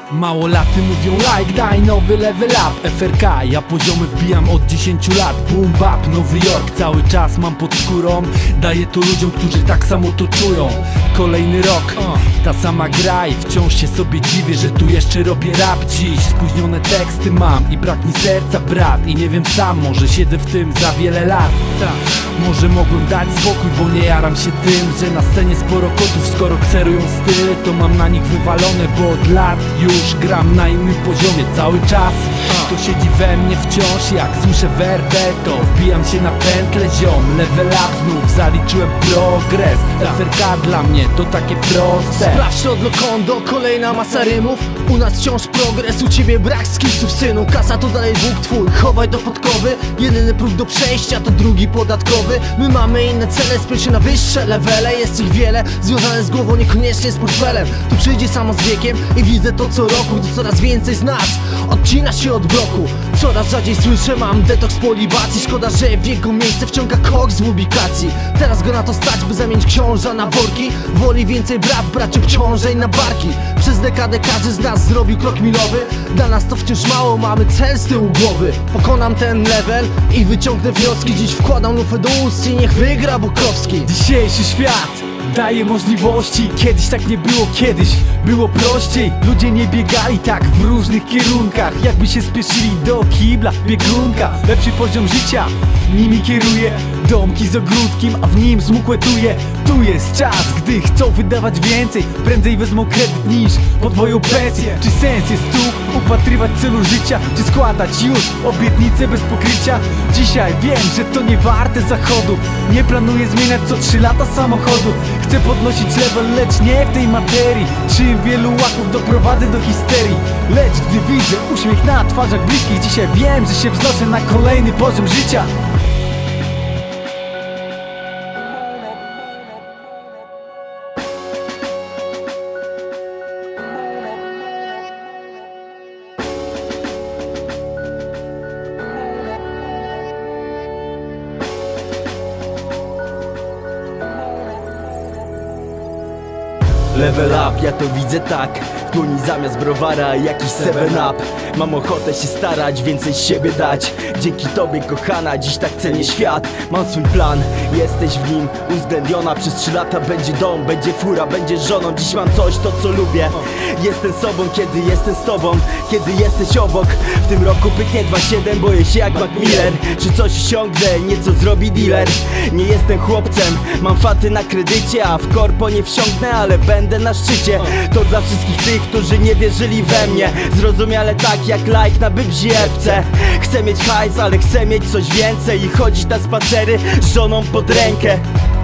Małolaty mówią like, daj nowy level up. FRK, ja poziomy wbijam od 10 lat. Boom bap, Nowy Jork, cały czas mam pod skórą. Daję to ludziom, którzy tak samo to czują. Kolejny rok, ta sama gra i wciąż się sobie dziwię, że tu jeszcze robię rap dziś. Spóźnione teksty mam i brak mi serca, brat. I nie wiem sam, może siedzę w tym za wiele lat. Może mogłem dać spokój, bo nie jaram się tym, że na scenie sporo kotów. Skoro kserują styl, to mam na nich wywalone, bo od lat już gram na innym poziomie cały czas. To siedzi we mnie wciąż, jak słyszę werbę, to wbijam się na pętlę, ziom. Level up znów, zaliczyłem progres. FRK dla mnie to takie proste. Sprawdź to od Lokondo, kolejna masa rymów. U nas wciąż progres, u ciebie brak skillsów, synu. Kasa to dalej Bóg twój, chowaj do podkowy. Jedyny próg do przejścia to drugi podatkowy. My mamy inne cele, spiesz się na wyższe levele. Jest ich wiele, związane z głową, niekoniecznie z portfelem. To przyjdzie samo z wiekiem i widzę to co roku, gdy coraz więcej z nas odcina się od bloku. Coraz rzadziej słyszę, mam detoks po libacji. Szkoda, że w jego miejsce wciąga koks z ubikacji. Teraz go na to stać, by zamienić książa na worki. Woli więcej brać obciążeń na barki. Przez dekadę każdy z nas zrobił krok milowy. Dla nas to wciąż mało, mamy cel z tyłu głowy. Pokonam ten level i wyciągnę wnioski. Dziś wkładam lufę do ust i niech wygra Bukowski. Dzisiejszy świat daje możliwości. Kiedyś tak nie było, kiedyś było prościej. Ludzie nie biegali tak w różnych kierunkach, jakby się spieszyli do kibla, biegunka. Lepszy poziom życia nimi kieruje. Domki z ogródkiem, a w nim smuk łetuje. Tu jest czas, gdy chcą wydawać więcej. Prędzej wezmą kredyt niż podwoją pensję. Czy sens jest tu upatrywać celu życia? Czy składać już obietnice bez pokrycia? Dzisiaj wiem, że to nie warte zachodu. Nie planuję zmieniać co 3 lata samochodu. Chcę podnosić level, lecz nie w tej materii. Czym wielu łaków doprowadzę do histerii. Lecz gdy widzę uśmiech na twarzach bliskich, dzisiaj wiem, że się wznoszę na kolejny poziom życia. Level up, ja to widzę tak. W dłoni zamiast browara jakiś 7-up. Mam ochotę się starać, więcej z siebie dać. Dzięki tobie kochana, dziś tak cenię świat. Mam swój plan, jesteś w nim uwzględniona. Przez 3 lata będzie dom, będzie fura, będzie żoną. Dziś mam coś, to co lubię. Jestem sobą, kiedy jestem z tobą, kiedy jesteś obok. W tym roku pyknie 2-7, boję się jak Mac Miller. Czy coś osiągnę, nieco zrobi dealer. Nie jestem chłopcem, mam faty na kredycie, a w korpo nie wsiągnę, ale będę na szczycie. To dla wszystkich tych, którzy nie wierzyli we mnie. Zrozumiale tak jak like na bybzi epce. Chcę mieć hajs, ale chcę mieć coś więcej i chodzić na spacery z żoną pod rękę.